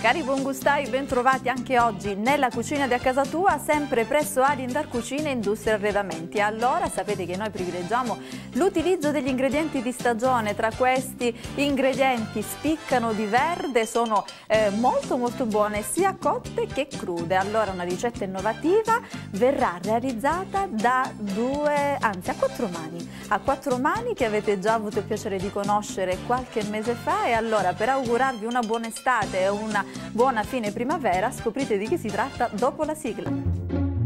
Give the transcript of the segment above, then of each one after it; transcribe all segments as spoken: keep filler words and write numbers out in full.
Cari buongustai, ben trovati anche oggi nella cucina di A Casa Tua, sempre presso Alindar Cucine e Industrie Arredamenti. Allora, sapete che noi privilegiamo l'utilizzo degli ingredienti di stagione. Tra questi ingredienti spiccano di verde, sono eh, molto molto buone sia cotte che crude. Allora, una ricetta innovativa verrà realizzata da due, anzi a quattro mani, a quattro mani che avete già avuto il piacere di conoscere qualche mese fa. E allora, per augurarvi una buona estate e una buona fine primavera, scoprite di chi si tratta dopo la sigla.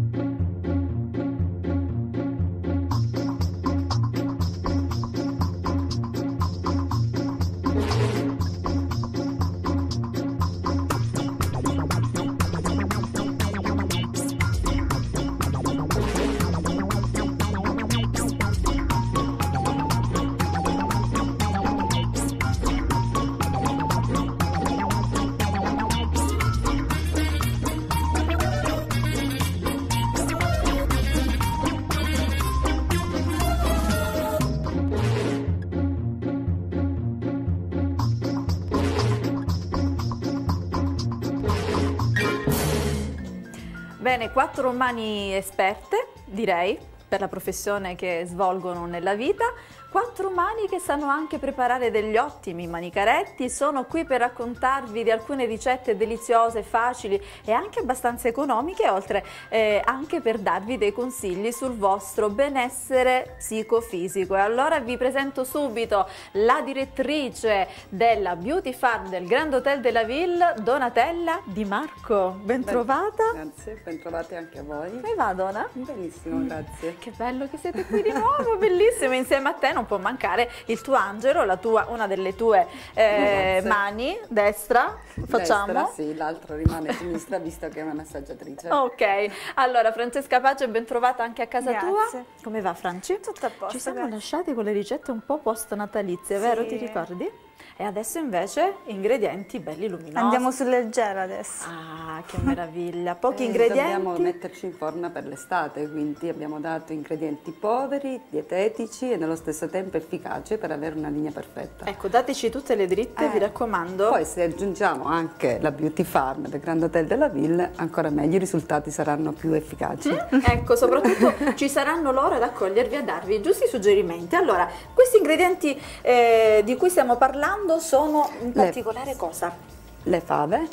Bene, quattro mani esperte, direi, per la professione che svolgono nella vita. Quattro mani che sanno anche preparare degli ottimi manicaretti. Sono qui per raccontarvi di alcune ricette deliziose, facili e anche abbastanza economiche, oltre eh, anche per darvi dei consigli sul vostro benessere psicofisico. E allora vi presento subito la direttrice della Beauty Farm del Grand Hotel della Ville, Donatella Di Marco. Ben trovata. Grazie, ben trovate anche a voi. Come va, Dona? Benissimo, grazie. Che bello che siete qui di nuovo, bellissimo. Insieme a te non può mancare il tuo angelo, la tua, una delle tue eh, mani, destra, facciamo? Destra, sì, l'altro rimane sinistra visto che è una massaggiatrice. Ok, allora Francesca Pace, ben trovata anche a casa Grazie. tua. Come va, Franci? Tutto a posto. Ci siamo grazie. lasciati con le ricette un po' post natalizie, Sì. vero? Ti ricordi? E adesso invece ingredienti belli luminosi. Andiamo sul leggero adesso. Ah, che meraviglia! Pochi Eh, ingredienti. Dobbiamo metterci in forma per l'estate, quindi abbiamo dato ingredienti poveri, dietetici e nello stesso tempo efficaci per avere una linea perfetta. Ecco, dateci tutte le dritte, Eh, vi raccomando. Poi se aggiungiamo anche la Beauty Farm del Grand Hotel della Ville, ancora meglio, i risultati saranno più efficaci. Mm, ecco, soprattutto ci saranno loro ad accogliervi e a darvi i giusti suggerimenti. Allora, questi ingredienti eh, di cui stiamo parlando sono in particolare le, cosa? Le fave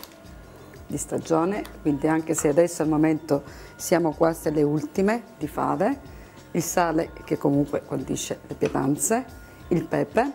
di stagione, quindi anche se adesso al momento siamo quasi alle ultime di fave, il sale che comunque condisce le pietanze, il pepe,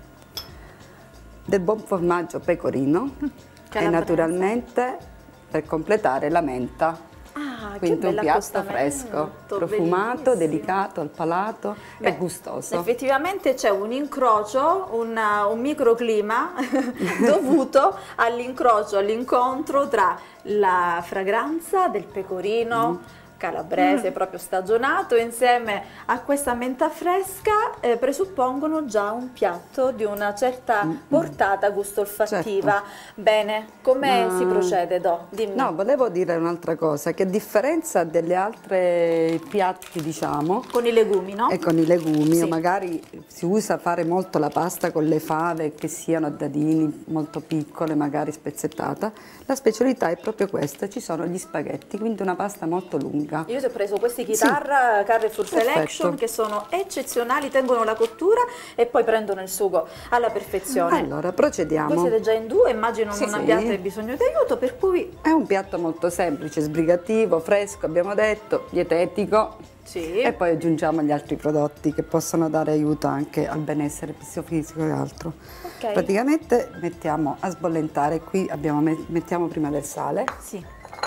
del buon formaggio pecorino e naturalmente per completare la menta. Ah, Quindi che un bel piatto fresco, profumato, bellissimo. delicato, al palato Beh, e gustoso. Effettivamente c'è un incrocio, una, un microclima dovuto all'incrocio, all'incontro tra la fragranza del pecorino mm. calabrese, mm. proprio stagionato, insieme a questa menta fresca, eh, presuppongono già un piatto di una certa mm. portata gusto-olfattiva. Certo. Bene, come Ma... si procede, Do? Dimmi. No, volevo dire un'altra cosa, che a differenza delle altre piatti, diciamo, Con i legumi, no? e con i legumi, Sì. o magari si usa fare molto la pasta con le fave, che siano a dadini molto piccole, magari spezzettata, la specialità è proprio questa, ci sono gli spaghetti, quindi una pasta molto lunga. Io ti ho preso questi chitarra sì. Carrefour Selection, che sono eccezionali, tengono la cottura e poi prendono il sugo alla perfezione. Allora, procediamo. Voi siete già in due, immagino Sì, non sì. abbiate bisogno di aiuto, per cui... È un piatto molto semplice, sbrigativo, fresco, abbiamo detto, dietetico. Sì. E poi aggiungiamo gli altri prodotti che possono dare aiuto anche al benessere psicofisico e altro. Okay. Praticamente mettiamo a sbollentare, qui abbiamo, mettiamo prima del sale. Sì.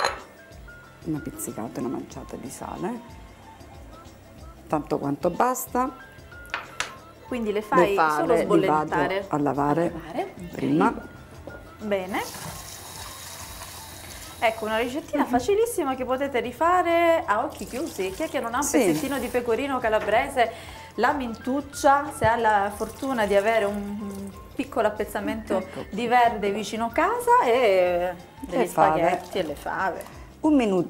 Una pizzicata, una manciata di sale, tanto quanto basta. Quindi le fai le fave solo sbollentare. Li vado a lavare, a lavare. prima. Okay. Bene. Ecco, una ricettina facilissima che potete rifare a occhi chiusi. Chi è che non ha un sì. pezzettino di pecorino calabrese, la mentuccia, se ha la fortuna di avere un piccolo appezzamento ecco. di verde vicino casa, e degli le fave. spaghetti e le fave. Un minuto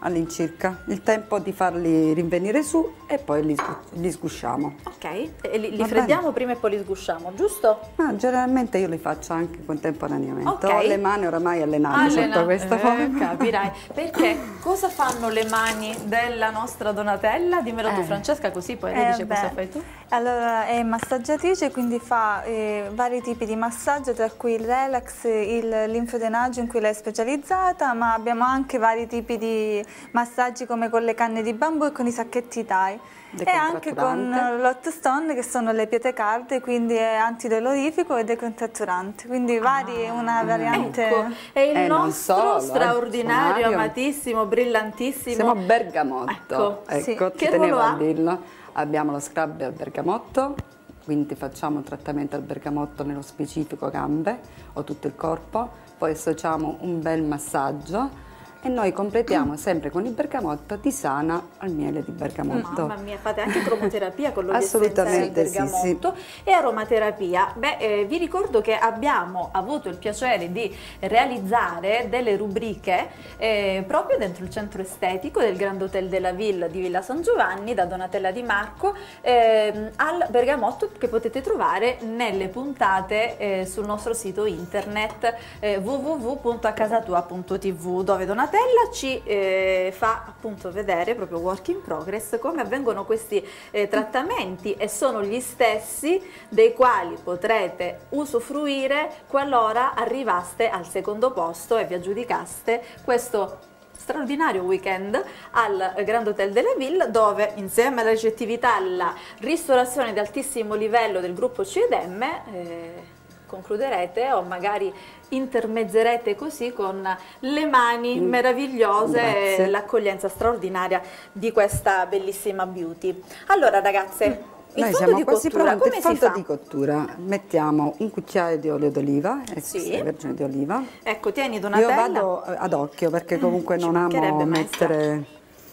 all'incirca, il tempo di farli rinvenire su e poi li, li sgusciamo. Ok, e li, li freddiamo bene. Prima e poi li sgusciamo, giusto? Ah, generalmente io li faccio anche contemporaneamente. Okay. Ho le mani oramai allenate Allena sotto questa eh, forma. Capirai, perché cosa fanno le mani della nostra Donatella? Dimmelo eh. tu Francesca, così poi lei eh, dice beh. cosa fai tu. Allora, è massaggiatrice, quindi fa eh, vari tipi di massaggio, tra cui il relax, il linfodenaggio in cui lei è specializzata, ma abbiamo anche vari tipi di massaggi come con le canne di bambù e con i sacchetti Thai. E anche con l'hot stone, che sono le pietre calde, quindi è antidolorifico e decontratturante, quindi vari, ah, una variante. Ecco, è il eh, nostro solo, straordinario, eh, amatissimo, brillantissimo. Siamo bergamotto, ecco, ecco sì. ci Che tenevo ruolo a dirlo. Abbiamo lo scrub al bergamotto, quindi facciamo il trattamento al bergamotto nello specifico gambe o tutto il corpo, poi associamo un bel massaggio e noi completiamo sempre con il bergamotto tisana al miele di bergamotto. Mamma mia, fate anche cromoterapia con l'olio assolutamente essenziale di bergamotto, sì, sì. E aromaterapia. Beh, eh, vi ricordo che abbiamo avuto il piacere di realizzare delle rubriche eh, proprio dentro il centro estetico del Grand Hotel della Ville di Villa San Giovanni, da Donatella Di Marco, eh, al bergamotto, che potete trovare nelle puntate eh, sul nostro sito internet eh, w w w punto a casa tua punto t v, dove Donatella ci eh, fa appunto vedere, proprio work in progress, come avvengono questi eh, trattamenti, e sono gli stessi dei quali potrete usufruire qualora arrivaste al secondo posto e vi aggiudicaste questo straordinario weekend al Grand Hotel della Ville, dove insieme alla ricettività, alla ristorazione di altissimo livello del gruppo C ed M eh, concluderete o magari intermezzerete così con le mani mm. meravigliose Grazie. e l'accoglienza straordinaria di questa bellissima beauty. Allora ragazze, il noi fondo siamo di quasi cottura, pronti. come Il si fondo fa? di cottura, mettiamo un cucchiaio di olio d'oliva, extravergine di oliva. Ecco, tieni Donatella. Io vado ad occhio perché comunque mm, non amo maestra. mettere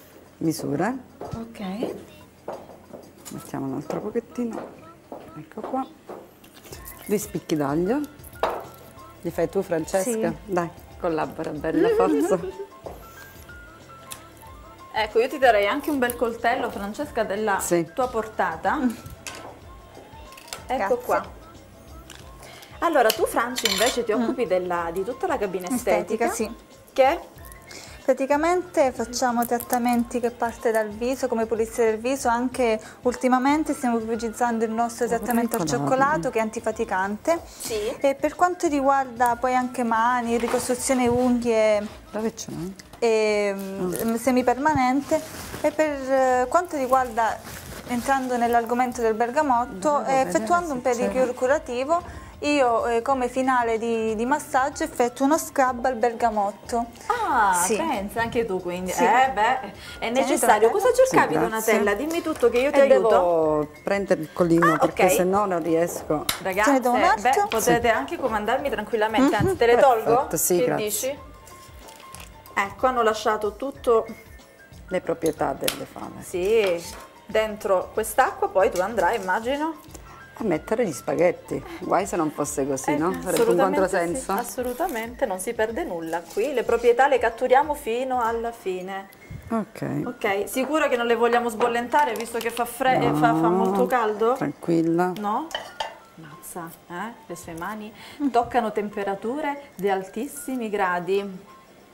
misure. Ok. Mettiamo un altro pochettino, ecco qua. Due spicchi d'aglio. Li fai tu Francesca? Sì. Dai, collabora, bella forza. Ecco, io ti darei anche un bel coltello, Francesca, della sì. tua portata. Ecco Grazie. qua. Allora, tu Franci invece ti occupi mm. della, di tutta la cabina estetica, estetica sì. che praticamente facciamo trattamenti che parte dal viso, come pulizia del viso. Anche ultimamente stiamo pubblicizzando il nostro trattamento al cioccolato, che è antifaticante. Sì. E per quanto riguarda poi anche mani, ricostruzione unghie, dove c'è? E mm. semipermanente. E per quanto riguarda, entrando nell'argomento del bergamotto, eh, effettuando un pedicure curativo, io eh, come finale di, di massaggio effettuo uno scrub al bergamotto. Ah, sì. Pensa anche tu, quindi sì. eh, beh, è necessario. Cosa cercavi, sì, Donatella? Dimmi tutto che io ti e aiuto. Devo prendere il collino ah, perché okay. se no non riesco. Ragazze, beh, potete sì. anche comandarmi tranquillamente, anzi te le tolgo? Perfetto, sì, che grazie. dici? Ecco, hanno lasciato tutto le proprietà delle fave. Sì, dentro quest'acqua poi tu andrai, immagino, a mettere gli spaghetti. Guai se non fosse così, eh, no? Sarebbe un controsenso. Sì, assolutamente, non si perde nulla qui, le proprietà le catturiamo fino alla fine. Ok. Ok, sicura che non le vogliamo sbollentare visto che fa, fre no, fa, fa molto caldo? Tranquilla. No? Mazza, eh? Le sue mani toccano temperature di altissimi gradi.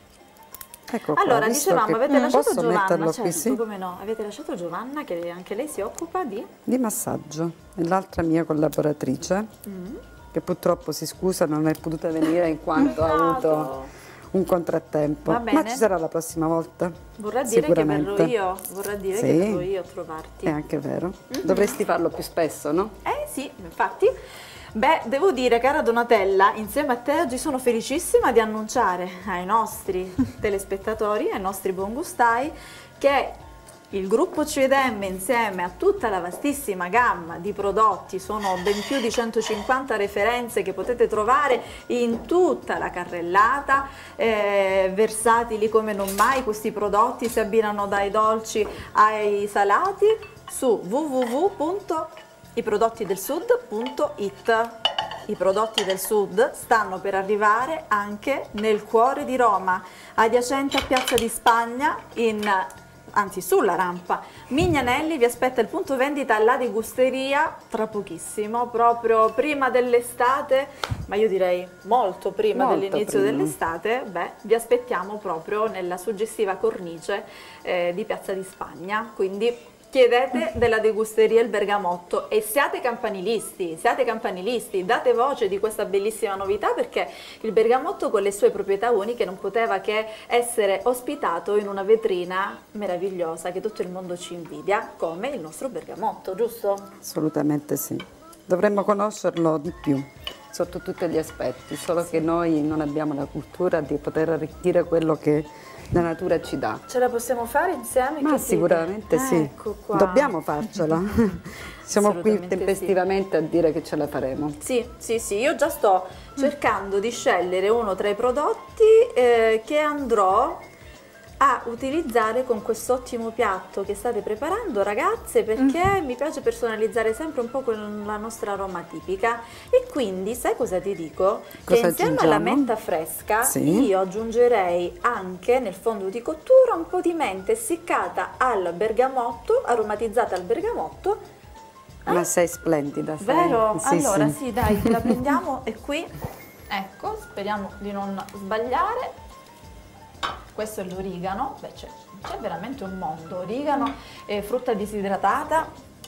Ecco allora, qua, dicevamo, avete lasciato Giovanna, certo, qui, sì? come no, avete lasciato Giovanna che anche lei si occupa di? Di massaggio, è l'altra mia collaboratrice, mm. che purtroppo si scusa non è potuta venire in quanto ha avuto un contrattempo, Va bene. ma ci sarà la prossima volta. Vorrà dire che verrò io, vorrà dire sì. che verrò io a trovarti. È anche vero, mm-hmm. dovresti farlo più spesso, no? Eh sì, infatti. Beh, devo dire, cara Donatella, insieme a te oggi sono felicissima di annunciare ai nostri telespettatori, ai nostri buongustai, che il gruppo C ed M insieme a tutta la vastissima gamma di prodotti, sono ben più di centocinquanta referenze che potete trovare in tutta la carrellata, eh, versatili come non mai. Questi prodotti si abbinano dai dolci ai salati su w w w punto i prodotti del sud punto it. i prodotti del sud stanno per arrivare anche nel cuore di Roma, adiacente a Piazza di Spagna, in, anzi sulla rampa. Mignanelli vi aspetta il punto vendita alla degusteria tra pochissimo, proprio prima dell'estate, ma io direi molto prima dell'inizio dell'estate. Beh, vi aspettiamo proprio nella suggestiva cornice eh, di Piazza di Spagna, quindi chiedete della degusteria il bergamotto e siate campanilisti, siate campanilisti, date voce di questa bellissima novità, perché il bergamotto con le sue proprietà uniche non poteva che essere ospitato in una vetrina meravigliosa che tutto il mondo ci invidia, come il nostro bergamotto, giusto? Assolutamente sì, dovremmo conoscerlo di più sotto tutti gli aspetti, solo sì. che noi non abbiamo la cultura di poter arricchire quello che la natura ci dà. Ce la possiamo fare insieme? Ma che sicuramente dite? sì, Ecco qua. Dobbiamo farcela. Siamo qui tempestivamente sì. a dire che ce la faremo. Sì, sì, sì, io già sto cercando di scegliere uno tra i prodotti eh, che andrò a utilizzare con quest'ottimo piatto che state preparando, ragazze, perché mm. mi piace personalizzare sempre un po' con la nostra aroma tipica. E quindi sai cosa ti dico? Cosa che insieme alla menta fresca sì. io aggiungerei anche nel fondo di cottura un po' di menta essiccata al bergamotto, aromatizzata al bergamotto. Eh? Ma sei splendida, sei. Vero? Sì, allora sì, sì, dai, la prendiamo e qui, ecco, speriamo di non sbagliare. Questo è l'origano, beh c'è veramente un mondo, origano, eh, frutta disidratata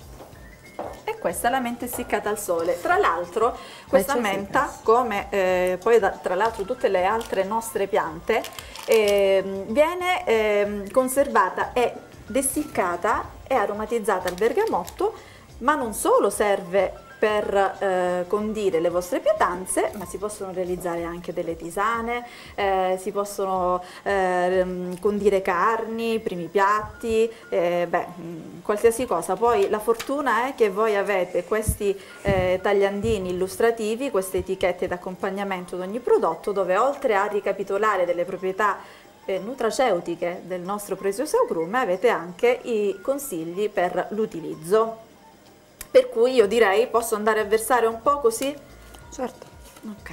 e questa è la menta essiccata al sole. Tra l'altro questa menta, come eh, poi da, tra l'altro tutte le altre nostre piante, eh, viene eh, conservata ed essiccata e aromatizzata al bergamotto, ma non solo serve per eh, condire le vostre pietanze, ma si possono realizzare anche delle tisane, eh, si possono eh, condire carni, primi piatti, eh, beh, mh, qualsiasi cosa. Poi la fortuna è che voi avete questi eh, tagliandini illustrativi, queste etichette d'accompagnamento di ogni prodotto, dove oltre a ricapitolare delle proprietà eh, nutraceutiche del nostro prezioso agrume, avete anche i consigli per l'utilizzo. Per cui io direi, posso andare a versare un po' così? Certo. Ok.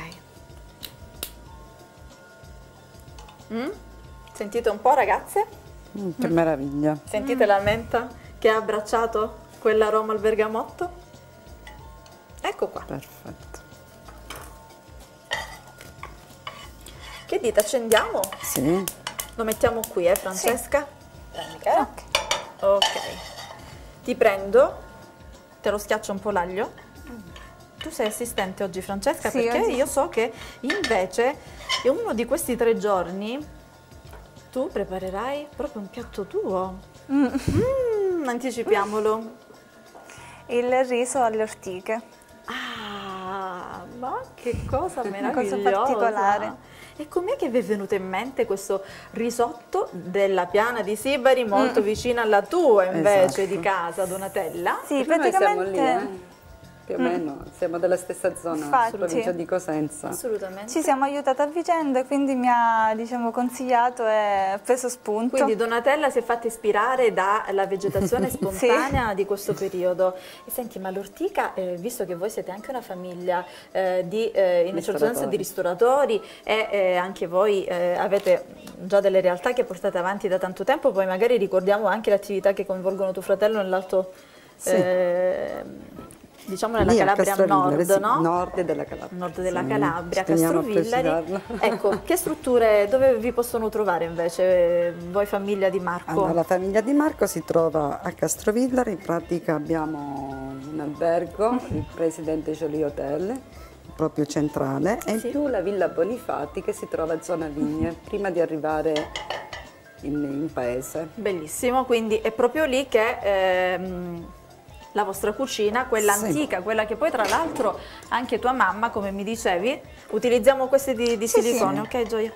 Mm? Sentite un po', ragazze? Mm, che mm. meraviglia. Sentite mm. la menta che ha abbracciato quell'aroma al bergamotto? Ecco qua. Perfetto. Che dite, accendiamo? Sì. Lo mettiamo qui, eh, Francesca? Sì. Prendi, cara. Ok. Ok. Ti prendo... Te lo schiaccio un po' l'aglio. Tu sei assistente oggi, Francesca, sì, perché oggi... io so che invece in uno di questi tre giorni tu preparerai proprio un piatto tuo. Mm. Mm, anticipiamolo. Il riso alle ortiche. Ah, ma che cosa meravigliosa! Una cosa particolare. E com'è che vi è venuto in mente questo risotto della Piana di Sibari, molto mm. vicino alla tua invece esatto. di casa, Donatella? Sì, praticamente... Noi siamo lì, eh? Più o mm. meno, siamo della stessa zona, Infatti, provincia di Cosenza. Assolutamente. Ci siamo aiutate a vicenda e quindi mi ha, diciamo, consigliato e preso spunto. Quindi Donatella si è fatta ispirare dalla vegetazione spontanea sì. di questo periodo. E senti, ma l'ortica, eh, visto che voi siete anche una famiglia eh, di, eh, in certo senso di ristoratori e eh, anche voi eh, avete già delle realtà che portate avanti da tanto tempo, poi magari ricordiamo anche le attività che coinvolgono tuo fratello nell'alto... Sì. Eh, diciamo nella Calabria nord, sì, no? Nord della Calabria. Nord della sì, Calabria, Castrovillari. Ecco, che strutture, dove vi possono trovare invece voi famiglia Di Marco? Allora, la famiglia Di Marco si trova a Castrovillari, in pratica abbiamo un albergo, il Presidente Jolie Hotel, proprio centrale, e in sì. più la Villa Bonifati che si trova a zona Vigne, prima di arrivare in, in paese. Bellissimo, quindi è proprio lì che... Ehm, la vostra cucina, quella sì. antica, quella che poi tra l'altro anche tua mamma, come mi dicevi, utilizziamo queste di, di sì, silicone, sì. ok Gioia?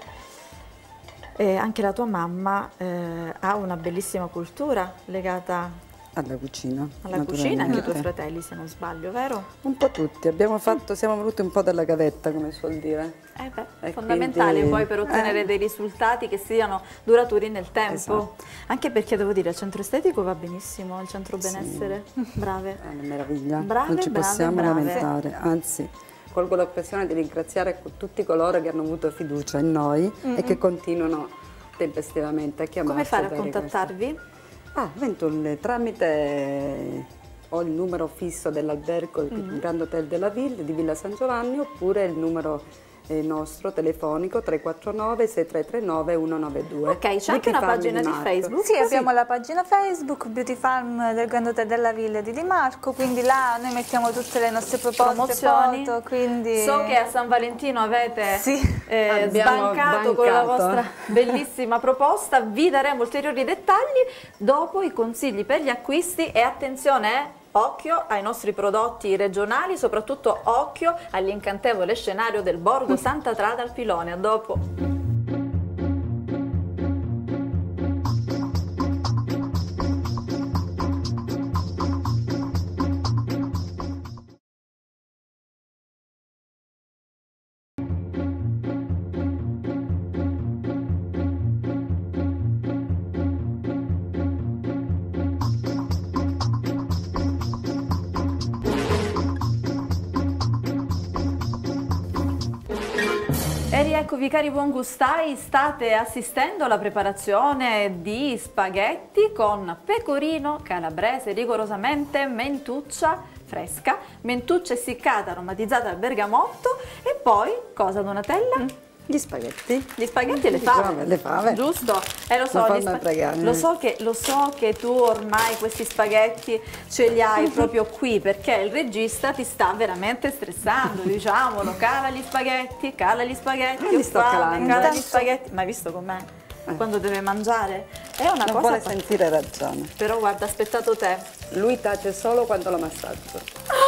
E anche la tua mamma eh, ha una bellissima cultura legata alla cucina. Alla cucina, anche i tuoi fratelli se non sbaglio, vero? Un po' tutti, abbiamo fatto, siamo venuti un po' dalla gavetta, come si vuol dire. Eh beh, è fondamentale quindi, poi per ottenere eh. dei risultati che siano duraturi nel tempo. Esatto. Anche perché devo dire, il centro estetico va benissimo, il centro benessere, sì. brave. È una meraviglia, brave, non ci brave, possiamo brave. lamentare, anzi colgo l'occasione di ringraziare tutti coloro che hanno avuto fiducia in noi mm-hmm. e che continuano tempestivamente a chiamarci. Come fare a contattarvi? Ah, ventuno, tramite ho il numero fisso dell'albergo, il mm-hmm. Grand Hotel della Ville di Villa San Giovanni, oppure il numero eh, nostro telefonico tre quattro nove sei tre tre nove uno nove due. Ok, c'è anche una pagina di, di Facebook? Sì, abbiamo sì. la pagina Facebook Beauty Farm del Grand Hotel della Ville di Di Marco, quindi là noi mettiamo tutte le nostre proposte, promozioni. Foto, quindi... So che a San Valentino avete sì. eh, sbancato con la vostra bellissima proposta, vi daremo ulteriori dettagli dopo i consigli per gli acquisti e attenzione eh, occhio ai nostri prodotti regionali, soprattutto occhio all'incantevole scenario del Borgo Santa Trata al Pilone. A dopo. E rieccovi cari buongustai, state assistendo alla preparazione di spaghetti con pecorino calabrese rigorosamente, mentuccia fresca, mentuccia essiccata aromatizzata al bergamotto e poi cosa Donatella? Mm. Gli spaghetti. Gli spaghetti e le fave. Le fave. Giusto? Eh, lo so, lo so, che, lo so che tu ormai questi spaghetti ce li hai proprio qui perché il regista ti sta veramente stressando, diciamolo, cala gli spaghetti, cala gli spaghetti, li sto calando. Cala gli spaghetti. Ma hai visto com'è? Eh. Quando deve mangiare? È una non cosa... vuole sentire ragione. Però guarda, aspettate te. Lui tace solo quando lo massaggio.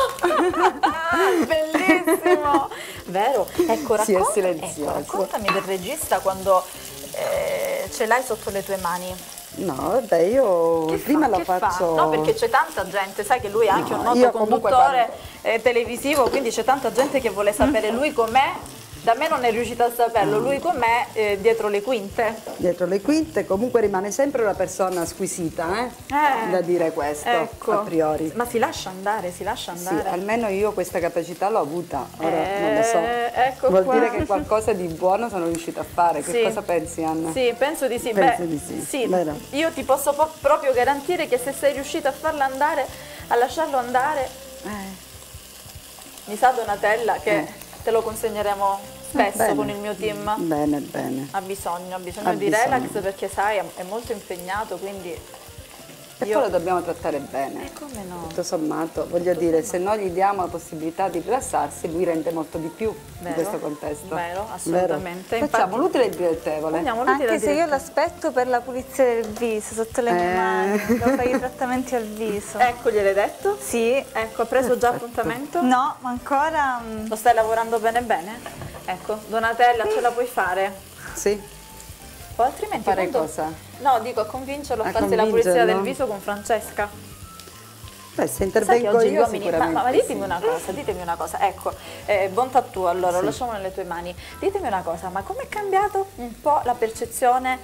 Bellissimo! Vero? Ecco, racconta, sì, è silenzioso. Ecco, raccontami del regista quando eh, ce l'hai sotto le tue mani. No, vabbè, io che prima fa, lo faccio... Fa? No, perché c'è tanta gente, sai che lui è anche no, un noto conduttore quando... eh, televisivo, quindi c'è tanta gente che vuole sapere lui com'è. Da me non è riuscita a saperlo, lui con me eh, dietro le quinte. Dietro le quinte, comunque rimane sempre una persona squisita, eh? Eh, da dire questo, ecco. A priori. Ma si lascia andare, si lascia andare. Sì, almeno io questa capacità l'ho avuta, ora eh, non lo so. Ecco Vuol qua. dire che qualcosa di buono sono riuscita a fare, che sì. cosa pensi Anna? Sì, penso di sì. Penso Beh, di sì. sì. Io ti posso proprio garantire che se sei riuscita a farla andare, a lasciarlo andare, eh. mi sa Donatella che eh. te lo consegneremo spesso bene. Con il mio team. Bene, bene. Ha bisogno, ha bisogno ha di bisogno. relax perché sai è molto impegnato, quindi e io... poi lo dobbiamo trattare bene. E come no? Tutto sommato, voglio Tutto dire, sommato. Se noi gli diamo la possibilità di rilassarsi, lui rende molto di più vero, in questo contesto. Vero, assolutamente. Vero. Facciamo l'utile e il dilettevole. Anche se io l'aspetto per la pulizia del viso, sotto le mie eh. mani, devo fare i trattamenti al viso. Ecco, gliel'hai detto? Sì. Ecco, ha preso già appuntamento? No, ma ancora... Lo stai lavorando bene bene? Ecco, Donatella, ce la puoi fare? Sì. O altrimenti fare quando... cosa? No, dico a convincerlo a, a farsi la pulizia del viso con Francesca. Beh, se intervengo oggi io uomini... sicuramente ma, ma ditemi sì. una cosa, ditemi una cosa. Ecco, eh, bontà tua allora, sì. lo lasciamo nelle tue mani. Ditemi una cosa, ma com'è cambiato un po' la percezione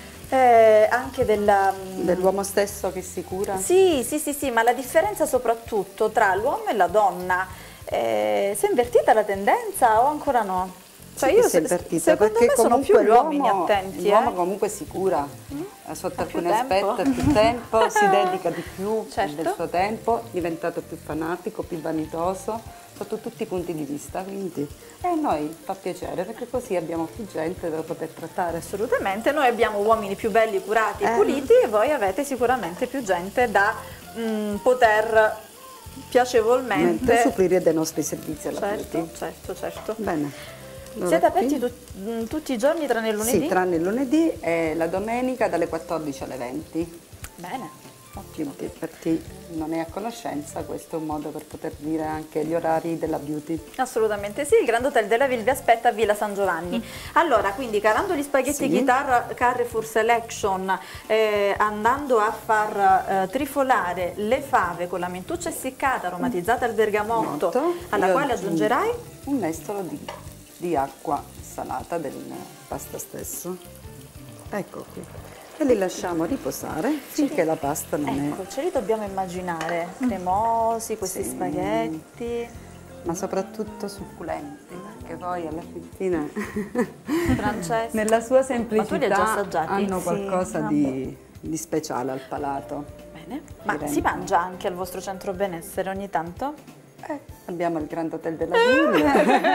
eh, anche della... dell'uomo stesso che si cura? Sì, sì, sì, sì, ma la differenza soprattutto tra l'uomo e la donna. Eh, si è invertita la tendenza o ancora no? Cioè sì, io si è invertita secondo perché me sono più gli uomini attenti. L'uomo eh? comunque si cura, mm? sotto ha alcuni aspetti ha più tempo, si dedica di più certo. del suo tempo, è diventato più fanatico, più vanitoso, sotto tutti i punti di vista. Quindi a eh, noi fa piacere perché così abbiamo più gente da poter trattare. Assolutamente, noi abbiamo uomini più belli, curati e eh. puliti e voi avete sicuramente più gente da mh, poter... piacevolmente Mentre supplire dei nostri servizi alla certo, beauty. certo, certo. Bene. Allora, siete aperti tu, tutti i giorni tranne il lunedì? Sì, tranne il lunedì e la domenica dalle quattordici alle venti. Bene. Quindi per chi non è a conoscenza questo è un modo per poter dire anche gli orari della beauty. Assolutamente sì, il Grand Hotel della Ville vi aspetta a Villa San Giovanni. Mm. Allora, quindi calando gli spaghetti sì. Guitar Carrefour Selection, eh, andando a far eh, trifolare le fave con la mentuccia essiccata aromatizzata al bergamotto, Molto. alla Io quale aggiungerai? Un mestolo di, di acqua salata del pasta stesso. Ecco qui. E li lasciamo riposare finché li... la pasta non ecco, è... ce li dobbiamo immaginare, cremosi, questi sì. spaghetti. ma soprattutto succulenti, perché poi alla fine Francesca, nella sua ma tu li hai già semplicità assaggiati? hanno Sì, qualcosa vabbè. di, di speciale al palato. Bene. Ma Direi. si mangia anche al vostro centro benessere ogni tanto? Eh, abbiamo il Grand Hotel della Villa,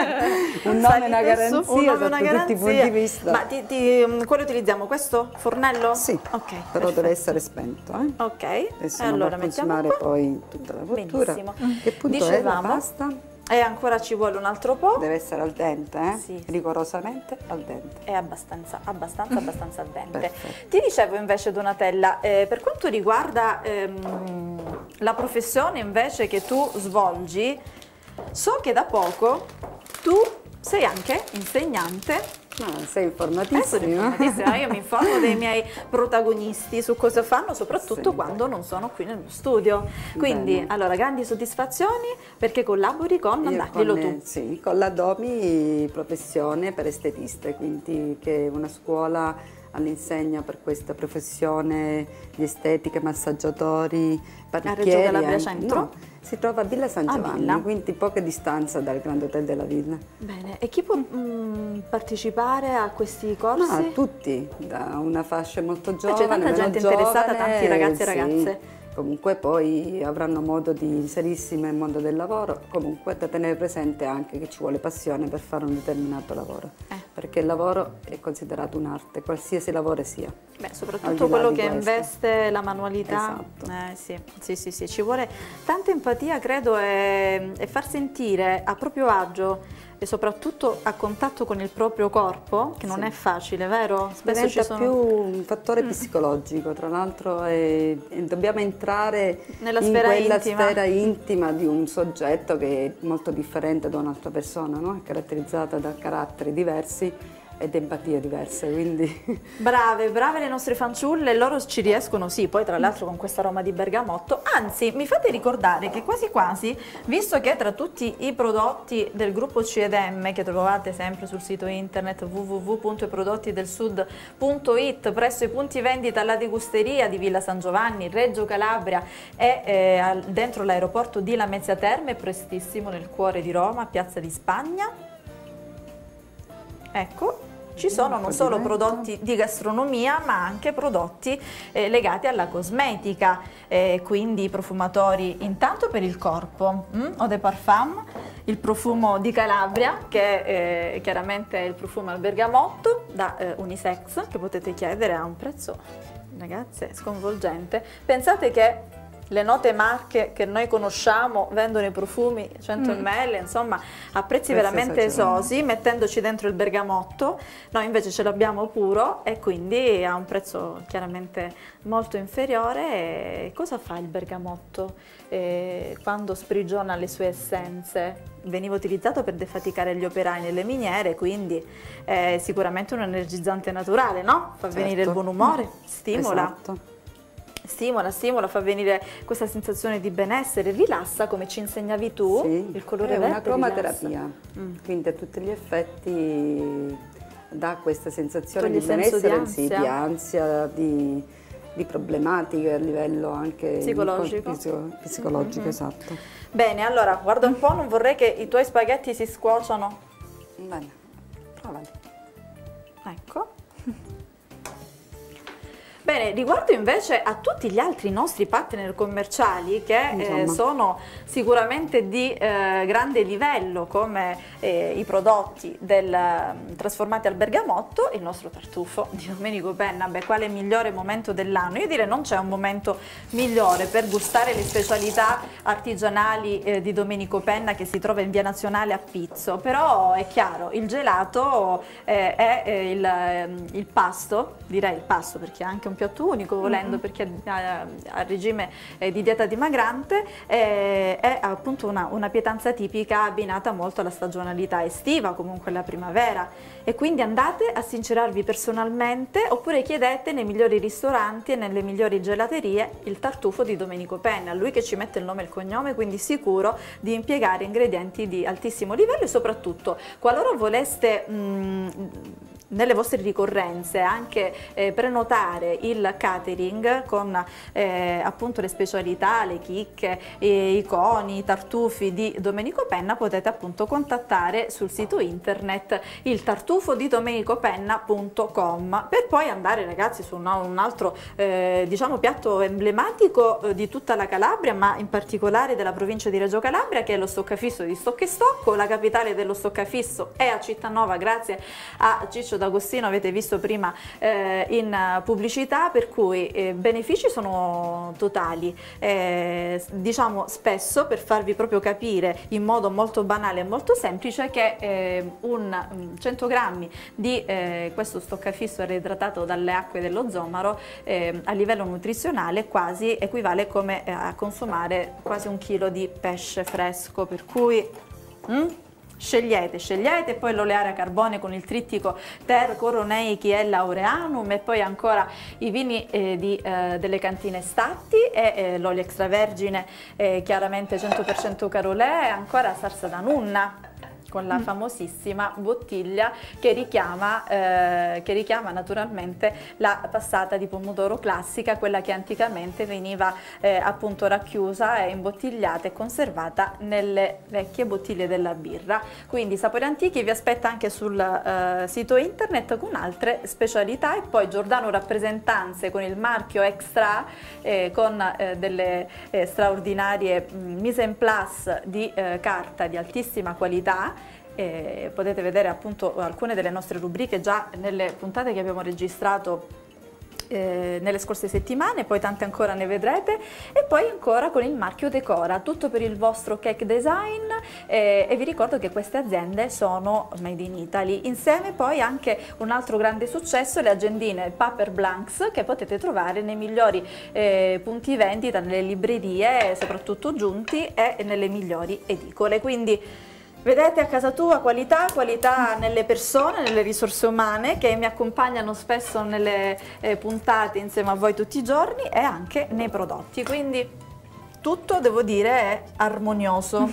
un nome e una Salite su, garanzia un nome e sotto una tutti i garanzia. punti di vista. Ma ti, ti, quale utilizziamo? Questo fornello? Sì, Ok, però perfetto. deve essere spento. Eh? Ok, Adesso e non allora va a mettiamo consumare qua. poi tutta la cottura. Benissimo. Che punto è la Dicevamo, pasta? e ancora ci vuole un altro po'. Deve essere al dente, eh? Sì. Rigorosamente al dente. È abbastanza, abbastanza, abbastanza al dente. Perfetto. Ti dicevo invece, Donatella, eh, per quanto riguarda ehm, la professione invece che tu svolgi, so che da poco tu sei anche insegnante. Ah, sei Eh, sono informatissima. informatissima, io mi informo dei miei protagonisti su cosa fanno, soprattutto Sì. quando non sono qui nello studio. Quindi, Bene. allora, grandi soddisfazioni perché collabori con, Io dai, con, dillo eh, tu. Sì, con la Domi Professione per Estetiste, quindi che è una scuola all'insegna per questa professione di estetica, massaggiatori, parrucchieri. Reggio Calabria anche. Centro? No, si trova a Villa San A Giovanni, Villa. quindi poca distanza dal Grand Hotel della Villa. Bene, e chi può mm, partecipare a questi corsi? Ma tutti, da una fascia molto giovane, c'è tanta meno gente interessata, giovane, tanti ragazzi e sì. ragazze. Comunque poi avranno modo di inserirsi nel mondo del lavoro, comunque da tenere presente anche che ci vuole passione per fare un determinato lavoro, Eh. perché il lavoro è considerato un'arte, qualsiasi lavoro sia. Beh, Al soprattutto di là quello di che questo. investe la manualità. Esatto. Eh, sì, sì, sì, sì, ci vuole tanta empatia, credo, e, e far sentire a proprio agio e soprattutto a contatto con il proprio corpo, che non Sì. è facile, vero? Spesso Diventa ci sono... più un fattore psicologico, tra l'altro è- e dobbiamo entrare Nella in sfera quella intima. sfera intima di un soggetto che è molto differente da un'altra persona, no? È caratterizzata da caratteri diversi ed empatie diverse, quindi Brave, brave le nostre fanciulle, loro ci riescono, sì, poi tra l'altro con questa aroma di bergamotto, anzi mi fate ricordare che quasi quasi, visto che tra tutti i prodotti del gruppo C ed M che trovate sempre sul sito internet w w w punto i prodotti del sud punto it presso i punti vendita alla Degusteria di Villa San Giovanni, Reggio Calabria e eh, al- dentro l'aeroporto di Lamezia Terme, prestissimo nel cuore di Roma, Piazza di Spagna, ecco. Ci sono non solo prodotti di gastronomia ma anche prodotti eh, legati alla cosmetica, eh, quindi profumatori intanto per il corpo, mm? Eau de Parfum, il profumo di Calabria che eh, chiaramente è il profumo al bergamotto da eh, unisex che potete chiedere a un prezzo, ragazze, sconvolgente. Pensate che le note marche che noi conosciamo vendono i profumi cento millilitri, insomma a prezzi Prezzi veramente esagerati. esosi, mettendoci dentro il bergamotto. Noi invece ce l'abbiamo puro e quindi a un prezzo chiaramente molto inferiore. E cosa fa il bergamotto eh, quando sprigiona le sue essenze? Veniva utilizzato per defaticare gli operai nelle miniere, quindi è sicuramente un energizzante naturale, no? Fa venire il Certo. buon umore, stimola. esatto. Stimola, stimola, fa venire questa sensazione di benessere, rilassa come ci insegnavi tu, Sì, il colore è verde una cromaterapia, Mm. quindi a tutti gli effetti dà questa sensazione Toglie di senso di benessere, sì, ansia. di ansia, di, di problematiche a livello anche Psicologico. psico- psicologico, esatto. Bene, allora, guarda un po', non vorrei che i tuoi spaghetti si scuociano. Bene, provali. Ecco. Bene, riguardo invece a tutti gli altri nostri partner commerciali che eh, Insomma. sono sicuramente di eh, grande livello come eh, i prodotti del, eh, trasformati al bergamotto, il nostro tartufo di Domenico Penna, beh, quale migliore momento dell'anno? Io direi non c'è un momento migliore per gustare le specialità artigianali eh, di Domenico Penna che si trova in via Nazionale a Pizzo, però è chiaro, il gelato eh, è eh, il, ehm, il pasto, direi il pasto perché è anche un piatto unico volendo, mm-hmm. perché ha, ha regime eh, di dieta dimagrante, eh, è appunto una, una pietanza tipica abbinata molto alla stagionalità estiva, comunque alla primavera, e quindi andate a sincerarvi personalmente oppure chiedete nei migliori ristoranti e nelle migliori gelaterie il tartufo di Domenico Penna, lui che ci mette il nome e il cognome, quindi sicuro di impiegare ingredienti di altissimo livello e soprattutto qualora voleste mh, nelle vostre ricorrenze anche eh, prenotare il catering con eh, appunto le specialità, le chicche, eh, i coni, i tartufi di Domenico Penna, potete appunto contattare sul sito internet il tartufo di domenicopenna punto com, per poi andare, ragazzi, su un, un altro eh, diciamo piatto emblematico eh, di tutta la Calabria, ma in particolare della provincia di Reggio Calabria, che è lo stoccafisso di Stocca e Stocco. La capitale dello stoccafisso è a Cittanova, grazie a Ciccio D'Agostino, avete visto prima eh, in pubblicità, per cui eh, benefici sono totali. Eh, diciamo spesso, per farvi proprio capire in modo molto banale e molto semplice, che eh, un cento grammi di eh, questo stoccafisso reidratato dalle acque dello Zomaro eh, a livello nutrizionale quasi equivale come eh, a consumare quasi un chilo di pesce fresco, per cui mm? Scegliete, scegliete, poi l'oleare a carbone con il trittico Ter Coronei Chiella Aureanum, e poi ancora i vini eh, di, eh, delle cantine Statti, e eh, l'olio extravergine eh, chiaramente cento per cento Carolè, e ancora Sarsa da Nunna, con la famosissima bottiglia che richiama, eh, che richiama naturalmente la passata di pomodoro classica, quella che anticamente veniva eh, appunto racchiusa e imbottigliata e conservata nelle vecchie bottiglie della birra. Quindi Sapori Antichi vi aspetta anche sul eh, sito internet con altre specialità, e poi Giordano Rappresentanze con il marchio Extra, eh, con eh, delle eh, straordinarie mh, mise en place di eh, carta di altissima qualità. Eh, potete vedere appunto alcune delle nostre rubriche già nelle puntate che abbiamo registrato eh, nelle scorse settimane, poi tante ancora ne vedrete, e poi ancora con il marchio Decora, tutto per il vostro cake design, eh, e vi ricordo che queste aziende sono made in Italy. Insieme poi anche un altro grande successo, le agendine Paper Blanks, che potete trovare nei migliori eh, punti vendita, nelle librerie, soprattutto Giunti, e nelle migliori edicole. Quindi vedete, a casa tua qualità, qualità nelle persone, nelle risorse umane che mi accompagnano spesso nelle eh, puntate insieme a voi tutti i giorni, e anche nei prodotti, quindi tutto, devo dire, è armonioso.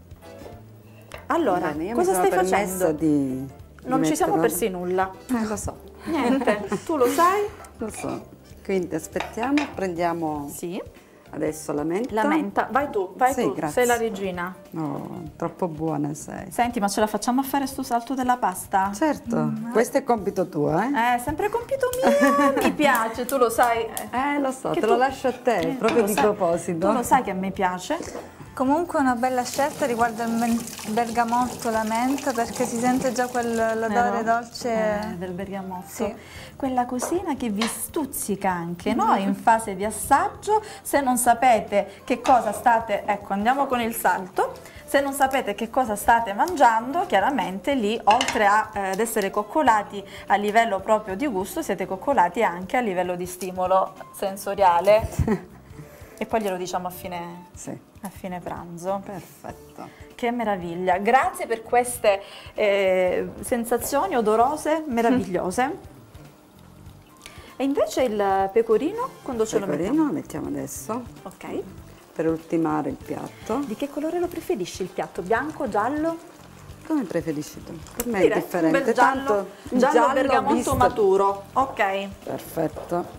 Allora, bene, cosa stai facendo? Di, non di ci siamo metterlo... persi nulla. Eh, lo so. Niente, tu lo sai? Lo so. Quindi aspettiamo, prendiamo... Sì. Adesso la menta. La menta, vai tu, vai sì, tu, grazie. sei la regina. Oh, troppo buona sei. Senti, ma ce la facciamo a fare sto salto della pasta? Certo, mm. questo è compito tuo, eh? Eh, sempre compito mio, mi piace, tu lo sai. Eh, lo so, che te tu... lo lascio a te, eh, proprio di sai, proposito. Tu lo sai che a me piace. Comunque una bella scelta riguardo il bergamotto, la menta, perché si sente già quell'odore dolce eh, del bergamotto. Sì. Quella cosina che vi stuzzica anche, no? In fase di assaggio. Se non sapete che cosa state, ecco, andiamo con il salto. Se non sapete che cosa state mangiando, chiaramente lì, oltre a, eh, ad essere coccolati a livello proprio di gusto, siete coccolati anche a livello di stimolo sensoriale. E poi glielo diciamo a fine, sì. a fine pranzo. Perfetto. Che meraviglia, grazie per queste eh, sensazioni odorose meravigliose. E invece il pecorino, quando ce pecorino lo mettiamo? lo mettiamo adesso. Ok. Per ultimare il piatto. Di che colore lo preferisci il piatto? Bianco, giallo? Come preferisci tu? Per me Direi è differente. un bel giallo, Tanto giallo, giallo bergamotto visto... maturo. Ok. Perfetto.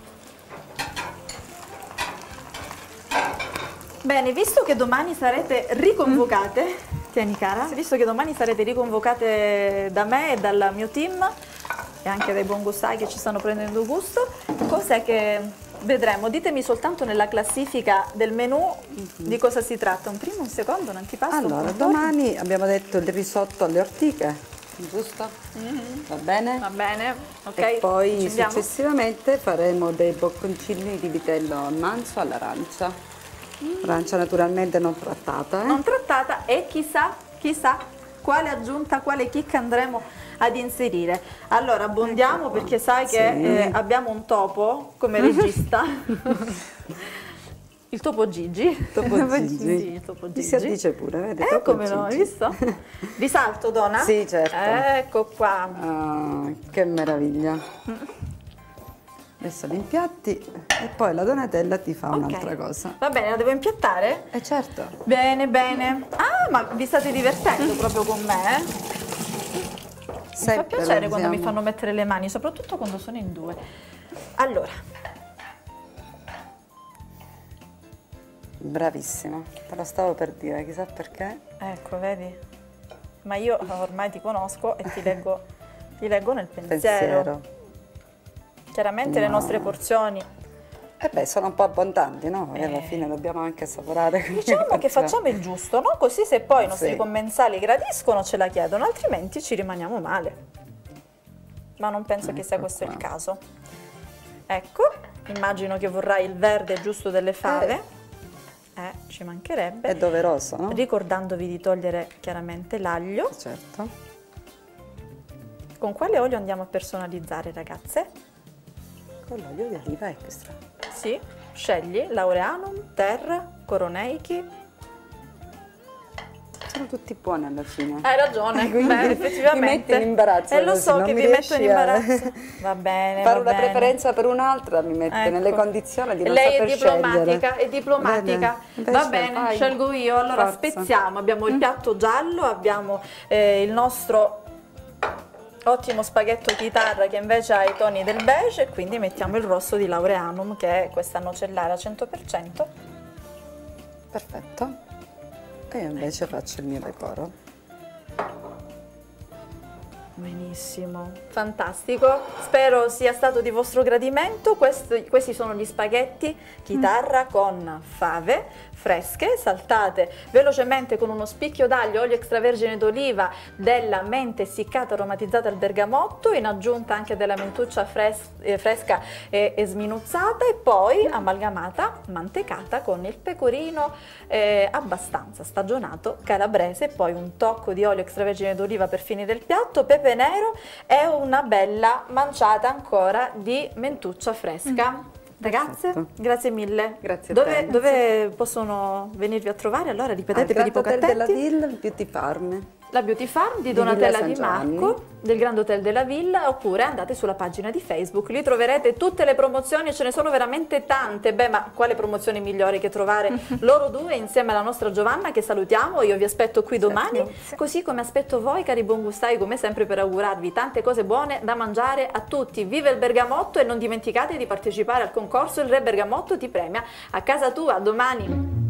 Bene, visto che domani sarete riconvocate, mm. tieni cara, visto che domani sarete riconvocate da me e dal mio team e anche dai buon gustai che ci stanno prendendo gusto, cos'è che vedremo? Ditemi soltanto nella classifica del menù mm-hmm. di cosa si tratta. Un primo, un secondo, un antipasto? Allora, un domani abbiamo detto il risotto alle ortiche, giusto? Mm-hmm. Va bene? Va bene, ok. E poi successivamente faremo dei bocconcini di vitello al manzo all'arancia. Arancia naturalmente non trattata, eh? Non trattata, e chissà, chissà quale aggiunta, quale chicca andremo ad inserire. Allora abbondiamo, perché sai che sì. eh, abbiamo un topo come regista. Il topo Gigi. Topo Gigi. Sì, il topo Gigi. Si addice pure, vedi? Eh, come no, hai visto? Risalto, Dona? Sì, certo. Ecco qua. Ah, che meraviglia. Adesso li impiatti e poi la Donatella ti fa okay. un'altra cosa. Va bene, la devo impiattare? Eh certo. Bene, bene. Ah, ma vi state divertendo proprio con me, eh? Mi fa piacere quando mi fanno mettere le mani, soprattutto quando sono in due. Allora. Bravissima, te lo stavo per dire, chissà perché. Ecco, vedi? Ma io ormai ti conosco e ti leggo, ti leggo nel pensiero. Pensiero. Chiaramente no. Le nostre porzioni. Eh beh, sono un po' abbondanti, no? E eh. alla fine dobbiamo anche assaporare. Diciamo che facciamo il giusto, no? Così se poi i nostri sì. commensali gradiscono ce la chiedono, altrimenti ci rimaniamo male. Ma non penso ecco che sia questo qua. Il caso. Ecco, immagino che vorrai il verde giusto delle fave. Eh, eh ci mancherebbe. È doveroso, no? Ricordandovi di togliere chiaramente l'aglio. Certo. Con quale olio andiamo a personalizzare, ragazze? Con l'olio di oliva extra. Sì, scegli Laureanum, Terra, Coroneiki. Sono tutti buoni alla fine. Hai ragione, beh, effettivamente. Mi metti in imbarazzo. E eh, lo so che vi metto in imbarazzo. A... Va bene, fare va una bene. preferenza per un'altra mi mette ecco. nelle condizioni di non Lei saper è diplomatica, scegliere. è diplomatica. Invece, va bene, vai. Scelgo io. Allora Forza. spezziamo. Abbiamo il piatto giallo, abbiamo eh, il nostro ottimo spaghetto chitarra che invece ha i toni del beige e quindi mettiamo il rosso di Laureanum che è questa nocellare al cento per cento. Perfetto. E io invece faccio il mio decoro. Benissimo, fantastico, spero sia stato di vostro gradimento. Questi, questi sono gli spaghetti chitarra mm. con fave fresche, saltate velocemente con uno spicchio d'aglio, olio extravergine d'oliva, della mente essiccata aromatizzata al bergamotto, in aggiunta anche della mentuccia fres eh, fresca e, e sminuzzata, e poi amalgamata, mantecata con il pecorino eh, abbastanza stagionato calabrese, poi un tocco di olio extravergine d'oliva per fine del piatto, pepe nero e una bella manciata ancora di mentuccia fresca. Mm. Ragazze, perfetto. Grazie mille. Grazie a dove, te. Dove possono venirvi a trovare? Allora ripetete per i poco attenti. Al Grand Hotel della Ville, Beauty Farm. La Beauty Farm di, di Donatella Di Marco, del Grand Hotel della Villa, oppure andate sulla pagina di Facebook, lì troverete tutte le promozioni, ce ne sono veramente tante. Beh, ma quale promozione migliore che trovare loro due insieme alla nostra Giovanna, che salutiamo. Io vi aspetto qui domani, grazie. Così come aspetto voi, cari buongustai, come sempre, per augurarvi tante cose buone da mangiare a tutti. Viva il bergamotto e non dimenticate di partecipare al concorso Il Re Bergamotto ti premia a casa tua. A domani!